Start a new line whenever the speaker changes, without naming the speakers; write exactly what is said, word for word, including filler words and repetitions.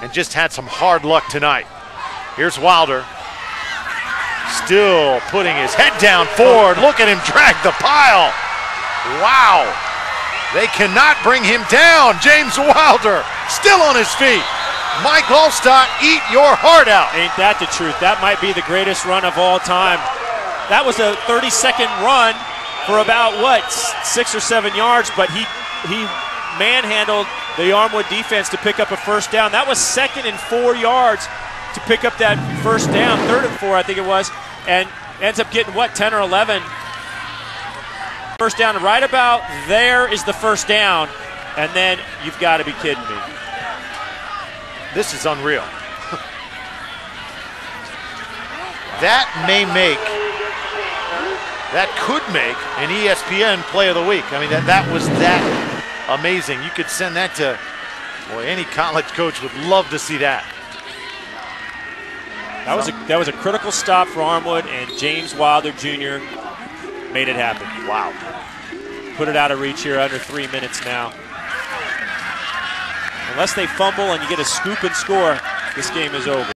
and just had some hard luck tonight. Here's Wilder. Still putting his head down forward. Look at him drag the pile. Wow. They cannot bring him down. James Wilder still on his feet. Mike Allstott, eat your heart out.
Ain't that the truth? That might be the greatest run of all time. That was a thirty second run for about, what, six or seven yards, but he, he manhandled the Armwood defense to pick up a first down. That was second and four yards to pick up that first down, third and four, I think it was, and ends up getting, what, ten or eleven? First down, right about there is the first down, and then you've got to be kidding me.
This is unreal. That may make, that could make an E S P N play of the week. I mean, that, that was that amazing. You could send that to, boy, any college coach would love to see that.
That was a, that was a critical stop for Armwood, and James Wilder Junior made it happen.
Wow.
Put it out of reach here, under three minutes now. Unless they fumble and you get a scoop and score, this game is over.